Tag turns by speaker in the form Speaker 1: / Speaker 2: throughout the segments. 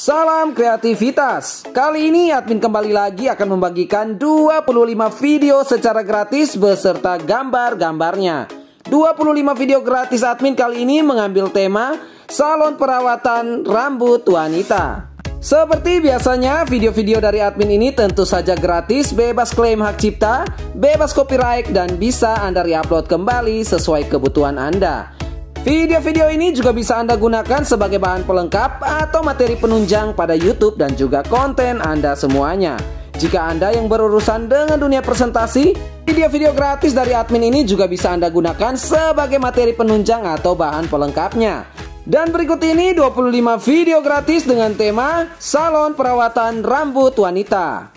Speaker 1: Salam kreativitas. Kali ini admin kembali lagi akan membagikan 25 video secara gratis beserta gambar-gambarnya. 25 video gratis admin kali ini mengambil tema salon perawatan rambut wanita. Seperti biasanya, video-video dari admin ini tentu saja gratis, bebas klaim hak cipta, bebas copyright, dan bisa Anda re-upload kembali sesuai kebutuhan Anda. Video-video ini juga bisa Anda gunakan sebagai bahan pelengkap atau materi penunjang pada YouTube dan juga konten Anda semuanya. Jika Anda yang berurusan dengan dunia presentasi, video-video gratis dari admin ini juga bisa Anda gunakan sebagai materi penunjang atau bahan pelengkapnya. Dan berikut ini 25 video gratis dengan tema salon perawatan rambut wanita.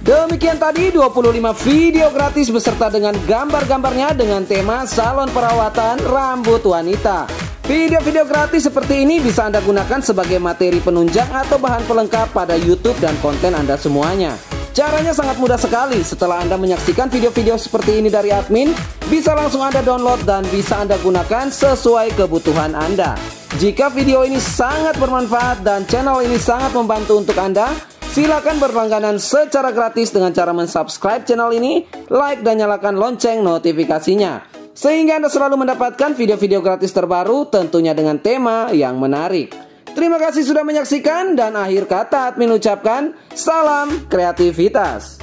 Speaker 1: Demikian tadi 25 video gratis beserta dengan gambar-gambarnya dengan tema salon perawatan rambut wanita. Video-video gratis seperti ini bisa Anda gunakan sebagai materi penunjang atau bahan pelengkap pada YouTube dan konten Anda semuanya. Caranya sangat mudah sekali. Setelah Anda menyaksikan video-video seperti ini dari admin, bisa langsung Anda download dan bisa Anda gunakan sesuai kebutuhan Anda. Jika video ini sangat bermanfaat dan channel ini sangat membantu untuk Anda, silakan berlangganan secara gratis dengan cara mensubscribe channel ini, like dan nyalakan lonceng notifikasinya, sehingga Anda selalu mendapatkan video-video gratis terbaru tentunya dengan tema yang menarik. Terima kasih sudah menyaksikan dan akhir kata admin ucapkan salam kreativitas.